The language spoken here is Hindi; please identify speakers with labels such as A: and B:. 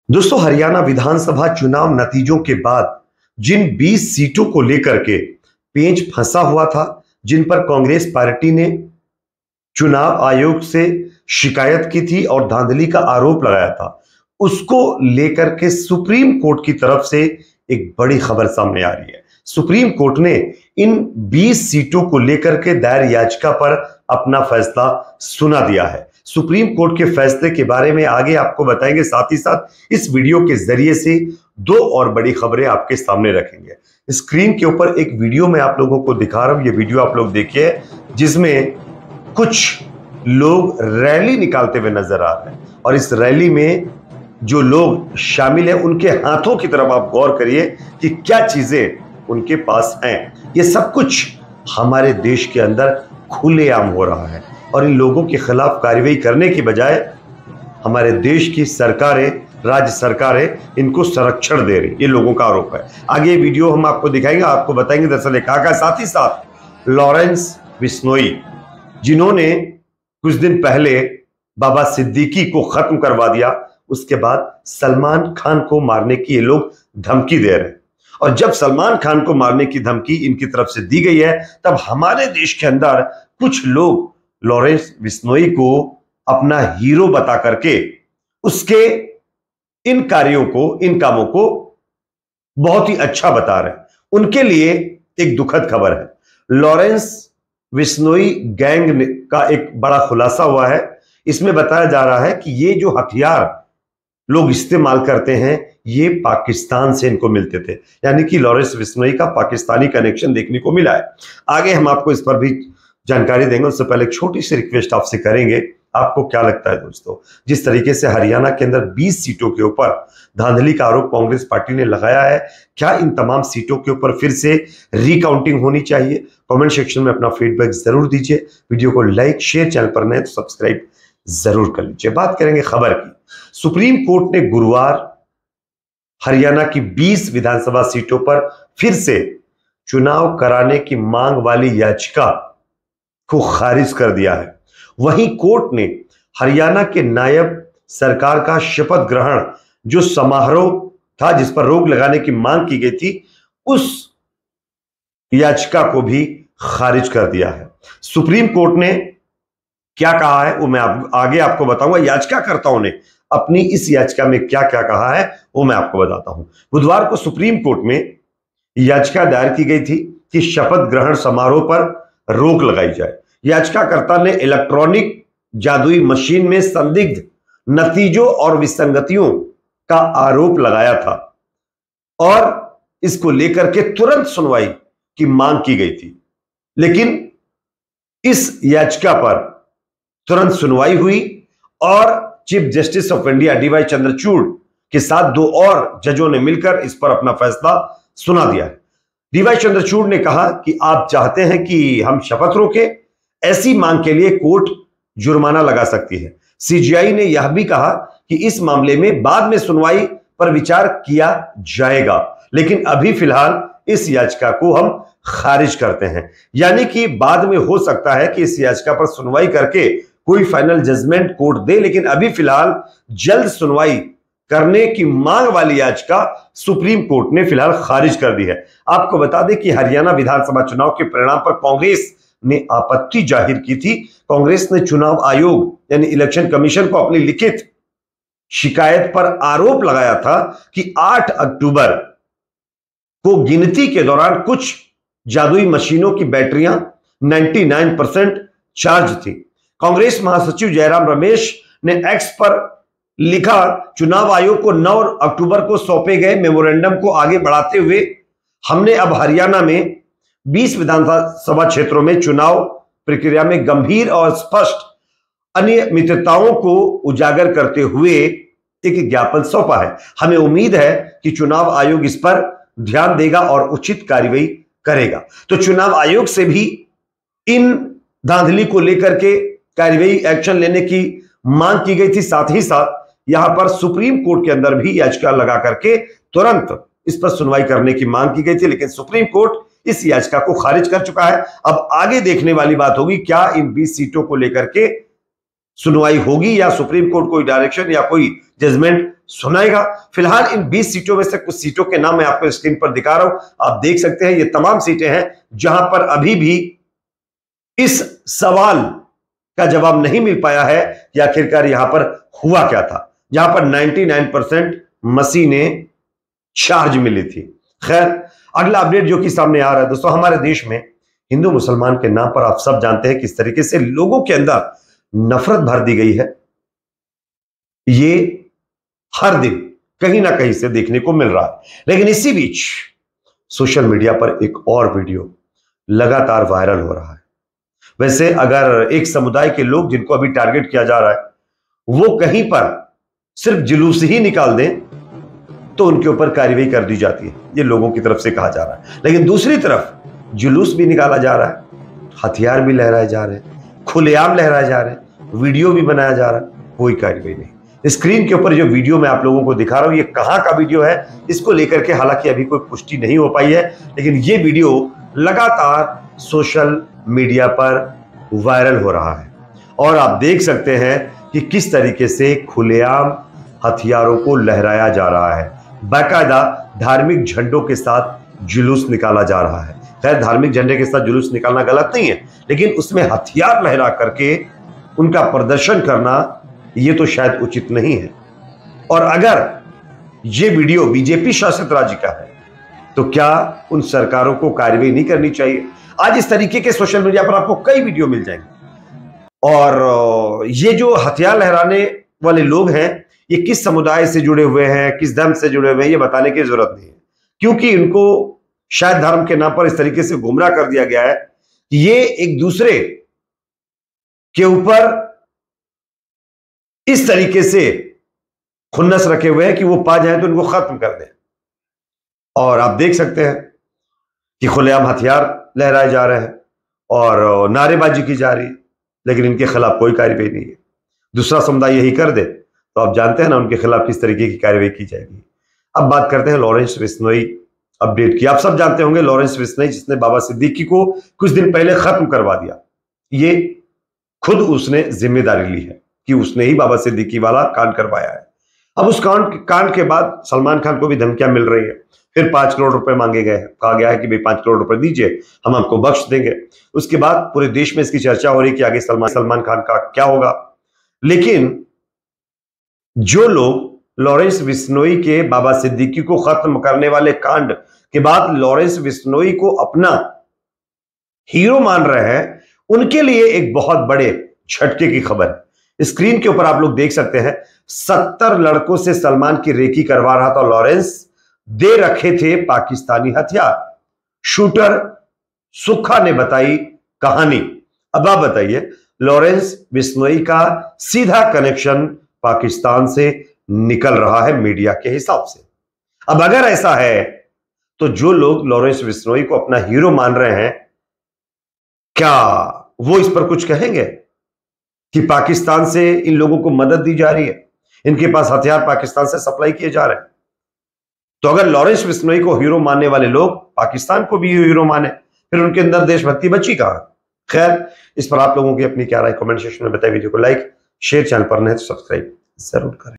A: दोस्तों, हरियाणा विधानसभा चुनाव नतीजों के बाद जिन 20 सीटों को लेकर के पेंच फंसा हुआ था, जिन पर कांग्रेस पार्टी ने चुनाव आयोग से शिकायत की थी और धांधली का आरोप लगाया था, उसको लेकर के सुप्रीम कोर्ट की तरफ से एक बड़ी खबर सामने आ रही है। सुप्रीम कोर्ट ने इन 20 सीटों को लेकर के दायर याचिका पर अपना फैसला सुना दिया है। सुप्रीम कोर्ट के फैसले के बारे में आगे आपको बताएंगे, साथ ही साथ इस वीडियो के जरिए से दो और बड़ी खबरें आपके सामने रखेंगे। स्क्रीन के ऊपर एक वीडियो मैं आप लोगों को दिखा रहा हूं, ये वीडियो आप लोग देखिए, जिसमें कुछ लोग रैली निकालते हुए नजर आ रहे हैं और इस रैली में जो लोग शामिल हैं उनके हाथों की तरफ आप गौर करिए कि क्या चीजें उनके पास हैं। ये सब कुछ हमारे देश के अंदर खुलेआम हो रहा है और इन लोगों के खिलाफ कार्रवाई करने की बजाय हमारे देश की सरकारें, राज्य सरकारें इनको संरक्षण दे रही, ये लोगों का आरोप है। आगे वीडियो हम आपको दिखाएंगे, आपको बताएंगे दरअसल ये कहा। साथ ही साथ लॉरेंस बिश्नोई, जिन्होंने कुछ दिन पहले बाबा सिद्दीकी को खत्म करवा दिया, उसके बाद सलमान खान को मारने की ये लोग धमकी दे रहे हैं। और जब सलमान खान को मारने की धमकी इनकी तरफ से दी गई है, तब हमारे देश के अंदर कुछ लोग लॉरेंस बिश्नोई को अपना हीरो बता करके उसके इन कार्यों को, इन कामों को बहुत ही अच्छा बता रहे हैं। उनके लिए एक दुखद खबर है। लॉरेंस बिश्नोई गैंग का एक बड़ा खुलासा हुआ है। इसमें बताया जा रहा है कि ये जो हथियार लोग इस्तेमाल करते हैं, ये पाकिस्तान से इनको मिलते थे, यानी कि लॉरेंस बिश्नोई का पाकिस्तानी कनेक्शन देखने को मिला है। आगे हम आपको इस पर भी जानकारी देंगे, उससे पहले एक छोटी सी रिक्वेस्ट आपसे करेंगे। आपको क्या लगता है दोस्तों, जिस तरीके से हरियाणा के अंदर 20 सीटों के ऊपर धांधली का आरोप कांग्रेस पार्टी ने लगाया है, क्या इन तमाम सीटों के ऊपर फिर से रिकाउंटिंग होनी चाहिए? कमेंट सेक्शन में अपना फीडबैक जरूर दीजिए। वीडियो को लाइक, शेयर, चैनल पर नए तो सब्सक्राइब जरूर कर लीजिए। बात करेंगे खबर की। सुप्रीम कोर्ट ने गुरुवार हरियाणा की 20 विधानसभा सीटों पर फिर से चुनाव कराने की मांग वाली याचिका को खारिज कर दिया है। वहीं कोर्ट ने हरियाणा के नायब सरकार का शपथ ग्रहण जो समारोह था, जिस पर रोक लगाने की मांग की गई थी, उस याचिका को भी खारिज कर दिया है। सुप्रीम कोर्ट ने क्या कहा है वो मैं आगे आपको बताऊंगा। याचिकाकर्ताओं ने अपनी इस याचिका में क्या क्या कहा है वो मैं आपको बताता हूं। बुधवार को सुप्रीम कोर्ट में याचिका दायर की गई थी कि शपथ ग्रहण समारोह पर रोक लगाई जाए। याचिकाकर्ता ने इलेक्ट्रॉनिक जादुई मशीन में संदिग्ध नतीजों और विसंगतियों का आरोप लगाया था और इसको लेकर के तुरंत सुनवाई की मांग की गई थी, लेकिन इस याचिका पर तुरंत सुनवाई हुई और chief justice of India D Y Chandrachud के साथ दो और जजों ने मिलकर इस पर अपना फैसला सुना दिया है। डीवाई चंद्रचूड़ ने कहा कि आप चाहते हैं कि हम शपथ रोकें, ऐसी मांग के लिए कोर्ट जुर्माना लगा सकती है। सीजीआई ने यह भी कहा कि इस मामले में बाद में सुनवाई पर विचार किया जाएगा, लेकिन अभी फिलहाल इस याचिका को हम खारिज करते हैं। यानी कि बाद में हो सकता है कि इस याचिका पर सुनवाई करके कोई फाइनल जजमेंट कोर्ट दे, लेकिन अभी फिलहाल जल्द सुनवाई करने की मांग वाली याचिका सुप्रीम कोर्ट ने फिलहाल खारिज कर दी है। आपको बता दें कि हरियाणा विधानसभा चुनाव के परिणाम पर कांग्रेस ने आपत्ति जाहिर की थी। कांग्रेस ने चुनाव आयोग यानी इलेक्शन कमीशन को अपनी लिखित शिकायत पर आरोप लगाया था कि 8 अक्टूबर को गिनती के दौरान कुछ जादुई मशीनों की बैटरियां 99% चार्ज थी। कांग्रेस महासचिव जयराम रमेश ने एक्स पर लिखा, चुनाव आयोग को 9 अक्टूबर को सौंपे गए मेमोरेंडम को आगे बढ़ाते हुए हमने अब हरियाणा में 20 विधानसभा क्षेत्रों में चुनाव प्रक्रिया में गंभीर और स्पष्ट अनियमितताओं को उजागर करते हुए एक ज्ञापन सौंपा है। हमें उम्मीद है कि चुनाव आयोग इस पर ध्यान देगा और उचित कार्रवाई करेगा। तो चुनाव आयोग से भी इन धांधली को लेकर के कार्रवाई, एक्शन लेने की मांग की गई थी। साथ ही साथ यहां पर सुप्रीम कोर्ट के अंदर भी याचिका लगा करके तुरंत इस पर सुनवाई करने की मांग की गई थी, लेकिन सुप्रीम कोर्ट इस याचिका को खारिज कर चुका है। अब आगे देखने वाली बात होगी, क्या इन 20 सीटों को लेकर के सुनवाई होगी या सुप्रीम कोर्ट कोई डायरेक्शन या कोई जजमेंट सुनाएगा। फिलहाल इन 20 सीटों में से कुछ सीटों के नाम मैं आपको स्क्रीन पर दिखा रहा हूं, आप देख सकते हैं। ये तमाम सीटें हैं जहां पर अभी भी इस सवाल का जवाब नहीं मिल पाया है कि आखिरकार यहां पर हुआ क्या था, जहां पर 99% मशीनें चार्ज मिली थी। खैर, अगला अपडेट जो कि सामने आ रहा है दोस्तों, हमारे देश में हिंदू मुसलमान के नाम पर आप सब जानते हैं किस तरीके से लोगों के अंदर नफरत भर दी गई है। ये हर दिन कहीं ना कहीं से देखने को मिल रहा है। लेकिन इसी बीच सोशल मीडिया पर एक और वीडियो लगातार वायरल हो रहा है। वैसे अगर एक समुदाय के लोग जिनको अभी टारगेट किया जा रहा है वो कहीं पर सिर्फ जुलूस ही निकाल दें तो उनके ऊपर कार्रवाई कर दी जाती है, ये लोगों की तरफ से कहा जा रहा है। लेकिन दूसरी तरफ जुलूस भी निकाला जा रहा है, हथियार भी लहराए जा रहे हैं, खुलेआम लहराए जा रहे हैं, वीडियो भी बनाया जा रहा है, कोई कार्रवाई नहीं। स्क्रीन के ऊपर जो वीडियो मैं आप लोगों को दिखा रहा हूं ये कहां का वीडियो है इसको लेकर के हालांकि अभी कोई पुष्टि नहीं हो पाई है, लेकिन ये वीडियो लगातार सोशल मीडिया पर वायरल हो रहा है और आप देख सकते हैं कि किस तरीके से खुलेआम हथियारों को लहराया जा रहा है। बाकायदा धार्मिक झंडों के साथ जुलूस निकाला जा रहा है। खैर, धार्मिक झंडे के साथ जुलूस निकालना गलत नहीं है, लेकिन उसमें हथियार लहरा करके उनका प्रदर्शन करना यह तो शायद उचित नहीं है। और अगर यह वीडियो बीजेपी शासित राज्य का है तो क्या उन सरकारों को कार्रवाई नहीं करनी चाहिए? आज इस तरीके के सोशल मीडिया पर आपको कई वीडियो मिल जाएंगे और ये जो हथियार लहराने वाले लोग हैं ये किस समुदाय से जुड़े हुए हैं, किस धर्म से जुड़े हुए हैं, ये बताने की जरूरत नहीं है, क्योंकि इनको शायद धर्म के नाम पर इस तरीके से गुमराह कर दिया गया है कि ये एक दूसरे के ऊपर इस तरीके से खुन्नस रखे हुए हैं कि वो पा जाए तो इनको खत्म कर दें। और आप देख सकते हैं कि खुलेआम हथियार लहराए जा रहे हैं और नारेबाजी की जा रही है, लेकिन इनके खिलाफ कोई कार्रवाई नहीं है। दूसरा समुदाय यही कर दे तो आप जानते हैं ना उनके खिलाफ किस तरीके की कार्रवाई की जाएगी। अब बात करते हैं लॉरेंस बिश्नोई अपडेट की। आप सब जानते होंगे लॉरेंस बिश्नोई जिसने बाबा सिद्दीकी को कुछ दिन पहले खत्म करवा दिया, ये खुद उसने जिम्मेदारी ली है कि उसने ही बाबा सिद्दीकी वाला कांड करवाया है। अब उस कांड के बाद सलमान खान को भी धमकियां मिल रही है। फिर 5 करोड़ रुपए मांगे गए, कहा गया है कि भाई 5 करोड़ रुपए दीजिए हम आपको बख्श देंगे। उसके बाद पूरे देश में इसकी चर्चा हो रही कि आगे सलमान खान का क्या होगा। लेकिन जो लोग लॉरेंस बिश्नोई के बाबा सिद्दीकी को खत्म करने वाले कांड के बाद लॉरेंस बिश्नोई को अपना हीरो मान रहे हैं उनके लिए एक बहुत बड़े झटके की खबर है। स्क्रीन के ऊपर आप लोग देख सकते हैं 70 लड़कों से सलमान की रेकी करवा रहा था लॉरेंस, दे रखे थे पाकिस्तानी हथियार। शूटर सुखा ने बताई कहानी। अब आप बताइए, लॉरेंस बिश्नोई का सीधा कनेक्शन पाकिस्तान से निकल रहा है मीडिया के हिसाब से। अब अगर ऐसा है तो जो लोग लॉरेंस बिश्नोई को अपना हीरो मान रहे हैं क्या वो इस पर कुछ कहेंगे कि पाकिस्तान से इन लोगों को मदद दी जा रही है, इनके पास हथियार पाकिस्तान से सप्लाई किए जा रहे हैं? तो अगर लॉरेंस बिश्नोई को हीरो मानने वाले लोग पाकिस्तान को भी हीरो माने फिर उनके अंदर देशभक्ति बची कहां? खैर, इस पर आप लोगों की अपनी क्या राय कमेंट सेक्शन में बताइए। वीडियो को लाइक शेयर, चैनल पर नहीं तो सब्सक्राइब जरूर करें।